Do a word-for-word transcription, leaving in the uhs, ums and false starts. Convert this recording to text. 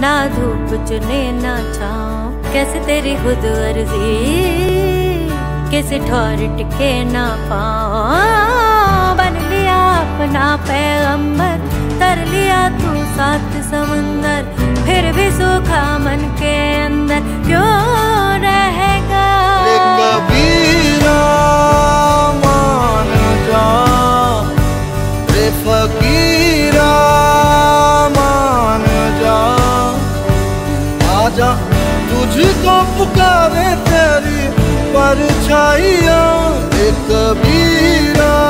ना धूप चुने ना छाँव, कैसे तेरी खुद अर्जी, किसी ठौर टिके ना पाँव। बन लिया अपना पैगंबर, तर लिया तू सात समंदर, फिर भी सूखा मन के अंदर क्यों रहेगा। कबीरा मान जा, रे फकीरा मान जा, आजा तुझको पुकारे तेरी परछाइयाँ। रे कबीरा